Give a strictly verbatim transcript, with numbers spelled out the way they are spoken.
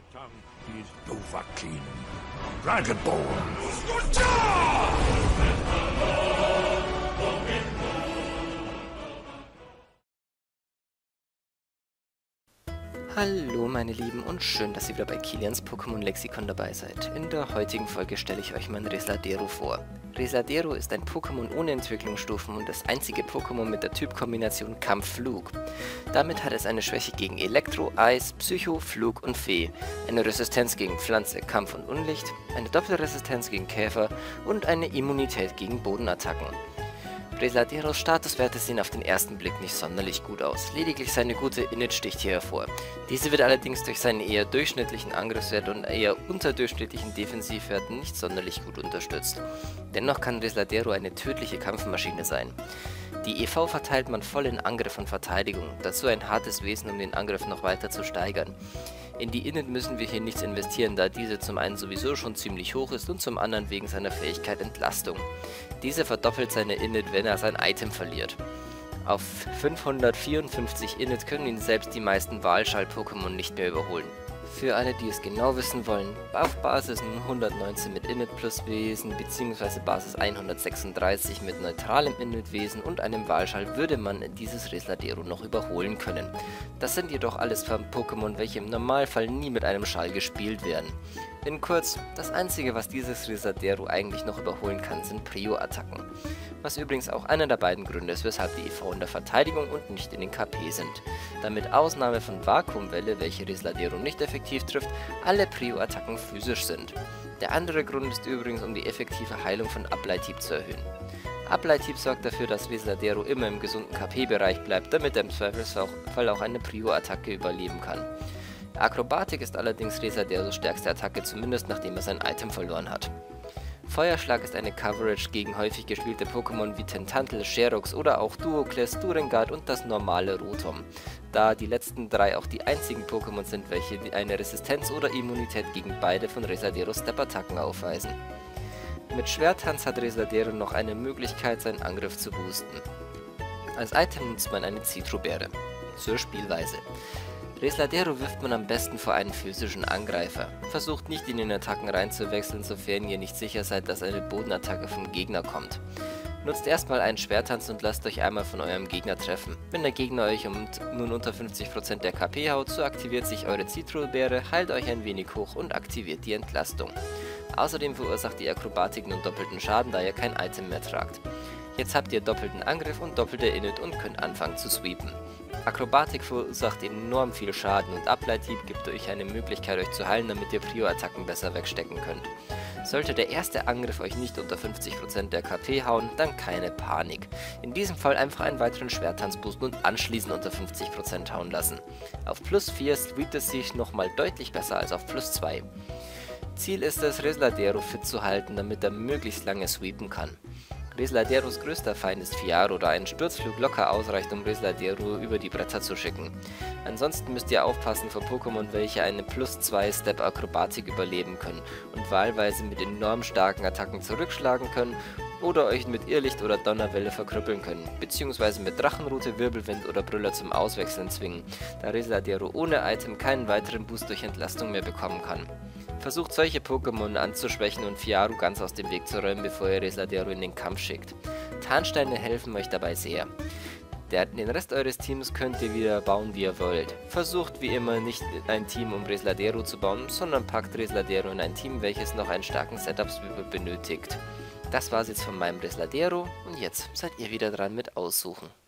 tongue is Dovahkiin, Dragonborn. Hallo meine Lieben und schön, dass ihr wieder bei Kilians Pokémon Lexikon dabei seid. In der heutigen Folge stelle ich euch mein Resladero vor. Resladero ist ein Pokémon ohne Entwicklungsstufen und das einzige Pokémon mit der Typkombination Kampf-Flug. Damit hat es eine Schwäche gegen Elektro, Eis, Psycho, Flug und Fee, eine Resistenz gegen Pflanze, Kampf und Unlicht, eine Doppelresistenz gegen Käfer und eine Immunität gegen Bodenattacken. Resladeros Statuswerte sehen auf den ersten Blick nicht sonderlich gut aus, lediglich seine gute Init sticht hier hervor. Diese wird allerdings durch seinen eher durchschnittlichen Angriffswert und eher unterdurchschnittlichen Defensivwerten nicht sonderlich gut unterstützt. Dennoch kann Resladero eine tödliche Kampfmaschine sein. Die E V verteilt man voll in Angriff und Verteidigung, dazu ein hartes Wesen, um den Angriff noch weiter zu steigern. In die Init müssen wir hier nichts investieren, da diese zum einen sowieso schon ziemlich hoch ist und zum anderen wegen seiner Fähigkeit Entlastung. Diese verdoppelt seine Init, wenn er sein Item verliert. Auf fünfhundertvierundfünfzig Init können ihn selbst die meisten Wahlschall-Pokémon nicht mehr überholen. Für alle, die es genau wissen wollen, auf Basis hundertneunzehn mit Init plus Wesen bzw. Basis hundertsechsunddreißig mit neutralem Init-Wesen und einem Wahlschall würde man dieses Resladero noch überholen können. Das sind jedoch alles Pokémon, welche im Normalfall nie mit einem Schall gespielt werden. In kurz, das einzige, was dieses Resladero eigentlich noch überholen kann, sind Prio-Attacken. Was übrigens auch einer der beiden Gründe ist, weshalb die E V in der Verteidigung und nicht in den K P sind. Da mit Ausnahme von Vakuumwelle, welche Resladero nicht effektiv trifft, alle Prio-Attacken physisch sind. Der andere Grund ist übrigens, um die effektive Heilung von Ableithieb zu erhöhen. Ableithieb sorgt dafür, dass Resladero immer im gesunden K P-Bereich bleibt, damit er im Zweifelsfall auch eine Prio-Attacke überleben kann. Akrobatik ist allerdings Resladeros stärkste Attacke, zumindest nachdem er sein Item verloren hat. Feuerschlag ist eine Coverage gegen häufig gespielte Pokémon wie Tentantel, Sherox oder auch Duocles, Durengard und das normale Rotom, da die letzten drei auch die einzigen Pokémon sind, welche eine Resistenz oder Immunität gegen beide von Resladeros Step-Attacken aufweisen. Mit Schwerttanz hat Resladero noch eine Möglichkeit, seinen Angriff zu boosten. Als Item nutzt man eine Zitrobeere. Zur Spielweise. Resladero wirft man am besten vor einen physischen Angreifer. Versucht nicht in den Attacken reinzuwechseln, sofern ihr nicht sicher seid, dass eine Bodenattacke vom Gegner kommt. Nutzt erstmal einen Schwerttanz und lasst euch einmal von eurem Gegner treffen. Wenn der Gegner euch um nun unter fünfzig Prozent der K P haut, so aktiviert sich eure Zitrobeere, heilt euch ein wenig hoch und aktiviert die Entlastung. Außerdem verursacht die Akrobatik nun doppelten Schaden, da ihr kein Item mehr tragt. Jetzt habt ihr doppelten Angriff und doppelte Init und könnt anfangen zu sweepen. Akrobatik verursacht enorm viel Schaden und Ableithieb gibt euch eine Möglichkeit, euch zu heilen, damit ihr Prio-Attacken besser wegstecken könnt. Sollte der erste Angriff euch nicht unter fünfzig Prozent der K P hauen, dann keine Panik. In diesem Fall einfach einen weiteren Schwerttanz boosten und anschließend unter fünfzig Prozent hauen lassen. Auf plus vier sweept es sich nochmal deutlich besser als auf plus zwei. Ziel ist es, Resladero fit zu halten, damit er möglichst lange sweepen kann. Resladeros größter Feind ist Fiaro, da ein Sturzflug locker ausreicht, um Resladero über die Bretter zu schicken. Ansonsten müsst ihr aufpassen vor Pokémon, welche eine plus zwei Step Akrobatik überleben können und wahlweise mit enorm starken Attacken zurückschlagen können oder euch mit Irrlicht oder Donnerwelle verkrüppeln können, beziehungsweise mit Drachenrute, Wirbelwind oder Brüller zum Auswechseln zwingen, da Resladero ohne Item keinen weiteren Boost durch Entlastung mehr bekommen kann. Versucht solche Pokémon anzuschwächen und Fiaro ganz aus dem Weg zu räumen, bevor ihr Resladero in den Kampf schickt. Tarnsteine helfen euch dabei sehr. Der, den Rest eures Teams könnt ihr wieder bauen, wie ihr wollt. Versucht wie immer nicht ein Team, um Resladero zu bauen, sondern packt Resladero in ein Team, welches noch einen starken Setup-Sweeper benötigt. Das war's jetzt von meinem Resladero und jetzt seid ihr wieder dran mit Aussuchen.